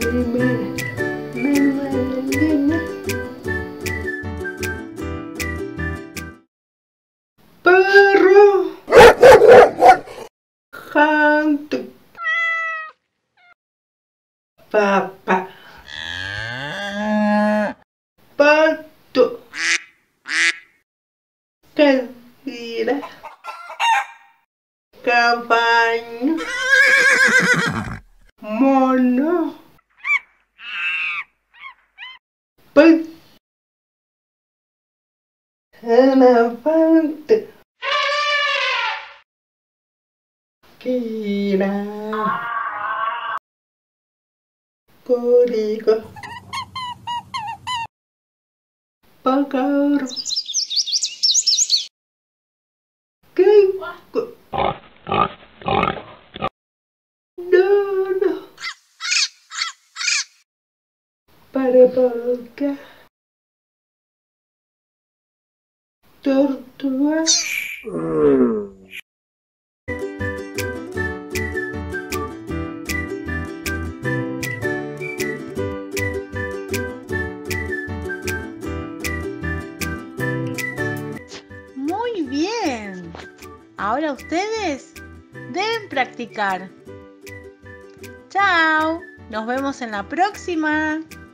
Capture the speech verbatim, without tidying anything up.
Primera lengua de señas. Perro. Gato. Papá. Pato. Cadira. Caballo. Mono. Pez. Elefante. Kira. Código. Pájaro. Queco. Dodo. Para boca. Tortuga. Muy bien. Ahora ustedes deben practicar. Chao. Nos vemos en la próxima.